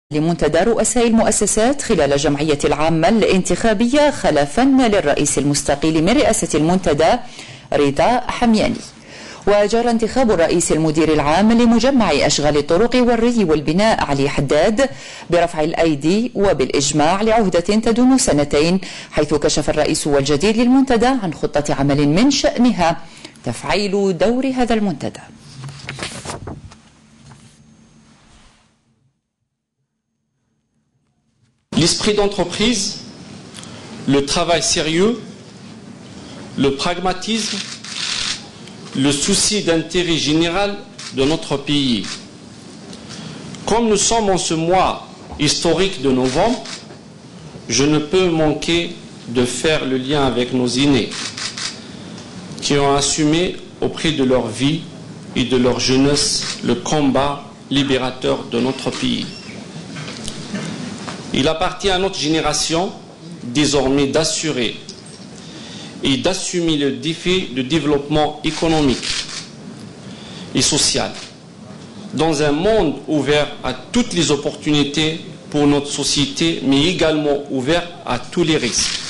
لمنتدى رؤساء المؤسسات خلال الجمعية العامة الانتخابية خلفا للرئيس المستقيل من رئاسة المنتدى رضا حمياني. وجرى انتخاب الرئيس المدير العام لمجمع أشغال الطرق والري والبناء علي حداد برفع الأيدي وبالإجماع لعهدة تدوم 2 سنين، حيث كشف الرئيس والجديد للمنتدى عن خطة عمل من شأنها تفعيل دور هذا المنتدى. L'esprit d'entreprise, le travail sérieux, le pragmatisme, le souci d'intérêt général de notre pays. Comme nous sommes en ce mois historique de novembre, je ne peux manquer de faire le lien avec nos aînés qui ont assumé au prix de leur vie et de leur jeunesse le combat libérateur de notre pays. Il appartient à notre génération désormais d'assurer et d'assumer le défi de développement économique et social dans un monde ouvert à toutes les opportunités pour notre société, mais également ouvert à tous les risques.